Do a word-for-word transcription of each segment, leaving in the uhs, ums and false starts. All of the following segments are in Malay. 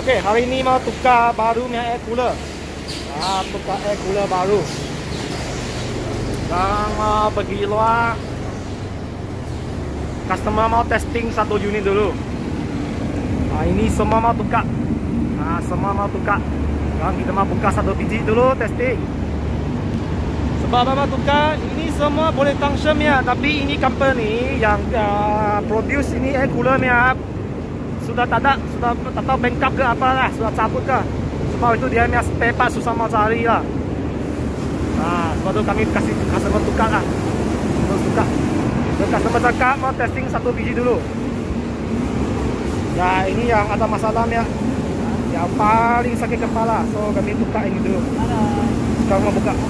Okey, hari ni mau tukar baru punya air cooler. Ah, tukar air cooler baru. Sekarang mau pergi luar. Customer mau testing satu unit dulu. Ah, ini semua mau tukar. Ah, semua mau tukar. Sekarang kita mau buka satu biji dulu testing. Sebab apa tukar? Ini semua boleh function ya, tapi ini company yang uh, produce ini air cooler ya. Sudah tak ada, sudah tak tahu backup ke apa lah, sudah cabut ke. Sebab itu dia punya spare part susah mau cari lah. Nah, sebab itu kami kasih customer tukar lah. Terus tukar. Terus customer cakap mau testing satu biji dulu. Ya, ini yang ada masalah ya. Yang paling sakit kepala. So kami tukar ini dulu. Sekarang mau buka.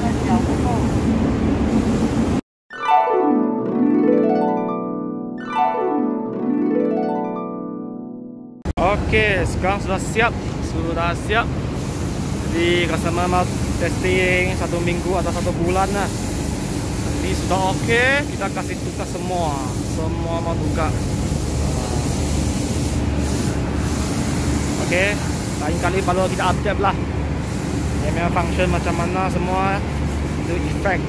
Okey, sekarang sudah siap, sudah siap. Jadi customer mau testing satu minggu atau satu bulan lah. Ini sudah okey, kita kasih tukar semua, semua mau tukar. Okey, lain kali baru kita update lah. Yang memang function macam mana semua itu effect.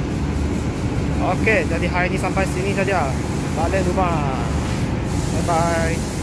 Okey, jadi hari ini sampai sini saja. Balik rumah. Bye bye.